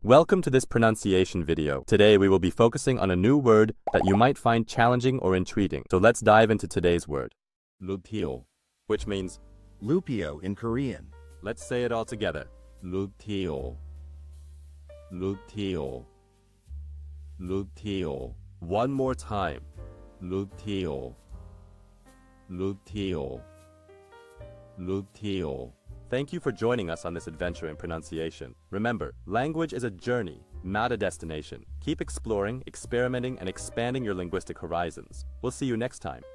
Welcome to this pronunciation video. Today we will be focusing on a new word that you might find challenging or intriguing. So let's dive into today's word. Lupio, which means Lupio in Korean. let's say it all together. Lupio. Lupio. Lupio. One more time. Lupio. Lupio. Lupio. Thank you for joining us on this adventure in pronunciation. Remember, language is a journey, not a destination. Keep exploring, experimenting, and expanding your linguistic horizons. We'll see you next time.